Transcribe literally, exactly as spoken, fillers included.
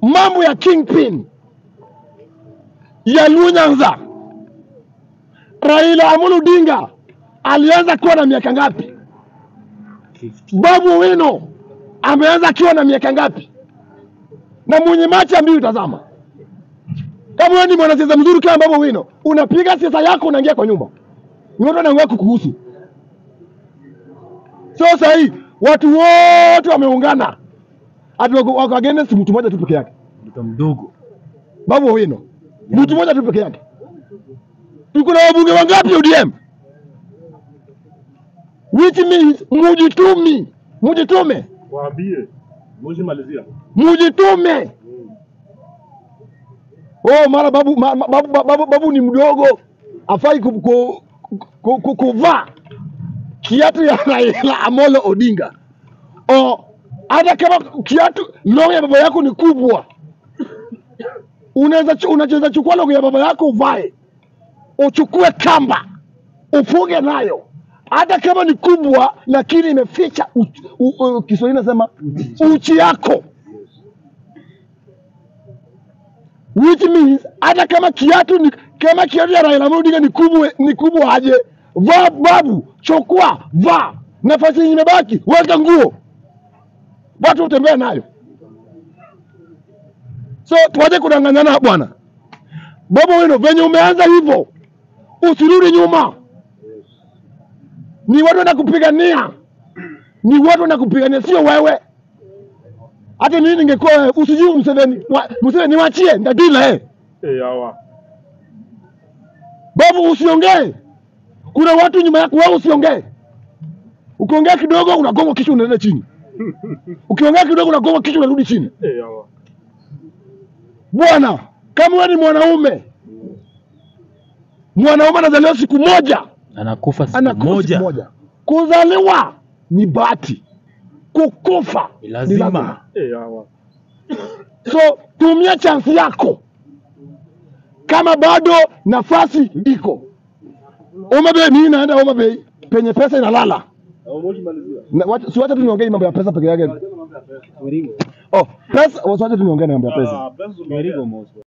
mambo ya kingpin ya Nyanza, Raila Amolo Odinga alianza kuwa na miaka ngapi? Babu Owino ameanza kuwa na miaka ngapi? Na mwenye macho ambaye utazama, kama wewe ni mwanasiasa mzuri kama Babu Owino, unapiga siasa yako unaingia kwa nyumba, watu wanaongea kukuhusu. So sasa hii watu wote wameungana, ati wako against mtu mmoja tu peke yake, mtu mdogo Babu Owino, mtu mmoja tu peke yake. Tuko na wabunge wangapi U D M? Which means mujitume, mujitume. Waambie, mujimalizia. Mujitume. Oh, mara babu, ma, babu, babu, babu ni mdogo, afai kuvaa kiatu ya Raila Amolo Odinga. Oh, hata kama kiatu longo ya baba yako ni kubwa, unaweza unacheza chukua longo ya baba yako uvae, uchukue kamba ufunge nayo, hata kama ni kubwa lakini imeficha Kiswahili nasema uchi yako. Which means hata kama kiatu ni kama kiatu ya Raila Amolo Odinga ni kubwa ni kubwa aje, vaa babu, chukua, vaa. Nafasi imebaki, weka nguo, watu utembea nayo. So tuache kudanganyana bwana. Babu Owino, venye umeanza hivyo, usirudi nyuma. Ni watu wanakupigania, ni watu wanakupigania, sio wewe. Hata mimi ningekuwa usijui Museveni, Museveni niachie ndadila eh. Eh hawa. Babu usiongee. Kuna watu nyuma yako, wewe usiongee. Ukiongea kidogo unagonga kichwa unaenda chini. Ukiongea kidogo unagonga kichwa unarudi chini. Eh hawa. Bwana, kama wewe ni mwanaume, mwanaume anazaliwa siku moja, anakufa siku anakufa moja. siku moja. Kuzaliwa ni bahati, kukufa ni lazima. Eh hawa. So tumia chance yako kama bado nafasi iko. Homa Bay, mimi naenda Homa Bay penye pesa inalala. Si wacha tu niongee mambo ya pesa peke yake. Oh, pesa, wacha tu niongee mambo ya pesa.